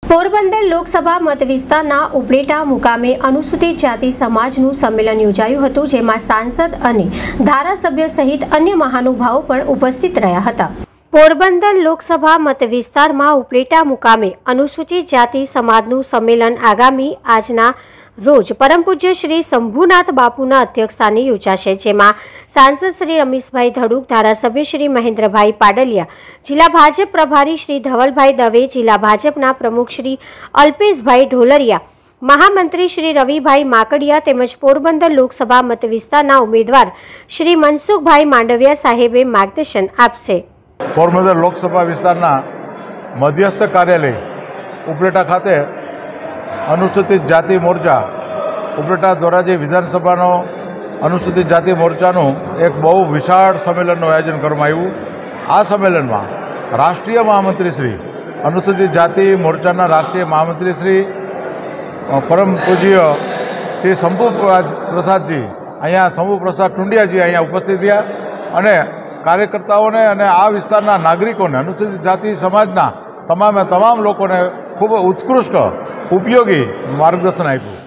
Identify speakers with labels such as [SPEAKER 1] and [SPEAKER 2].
[SPEAKER 1] પોરબંદર લોકસભા મત વિસ્તારના ઉપલેટા મુકામે અનુસૂચિત જાતિ સમાજનું સંમેલન યોજાયું હતું, જેમાં સાંસદ અને ધારાસભ્ય સહિત અન્ય મહાનુભાવો પણ ઉપસ્થિત રહ્યા હતા। પોરબંદર લોકસભા મત વિસ્તારમાં ઉપલેટા મુકામે અનુસૂચિત જાતિ સમાજનું સંમેલન આગામી આજના રોજ પરમ પૂજ્ય શ્રી શંભુનાથ બાપુના અધ્યક્ષસ્થાને યોજાશે, જેમાં સાંસદ શ્રી રમેશભાઈ ધડુક, ધારાસભ્ય શ્રી મહેન્દ્રભાઈ પાડલિયા, જિલ્લા ભાજપ પ્રભારી શ્રી ધવલભાઈ દવે, જિલ્લા ભાજપના પ્રમુખ શ્રી અલ્પેશભાઈ ઢોલરિયા, મહામંત્રી શ્રી રવિભાઈ માકડિયા તેમજ પોરબંદર લોકસભા મત વિસ્તારના ઉમેદવાર શ્રી મનસુખભાઈ માંડવિયા સાહેબે માર્ગદર્શન આપશે।
[SPEAKER 2] પોરબંદર લોકસભા વિસ્તારના મધ્યસ્થ કાર્યાલય ઉપલેટા ખાતે અનુસૂચિત જાતિ મોરચા ઉપલેટા દ્વારા જે વિધાનસભાનો અનુસૂચિત જાતિ મોરચાનું એક બહુ વિશાળ સંમેલનનું આયોજન કરવામાં આવ્યું। આ સંમેલનમાં રાષ્ટ્રીય મહામંત્રી શ્રી અનુસૂચિત જાતિ મોરચાના રાષ્ટ્રીય મહામંત્રી શ્રી પરમ પૂજ્ય શ્રી શંભુ પ્રસાદજી અહીંયા શંભુ પ્રસાદ ટુંડિયાજી અહીંયા ઉપસ્થિત થયા અને કાર્યકર્તાઓને અને આ વિસ્તારના નાગરિકોને અનુસૂચિત જાતિ સમાજના તમામ લોકોને ખૂબ ઉત્કૃષ્ટ ઉપયોગી માર્ગદર્શન આપ્યું।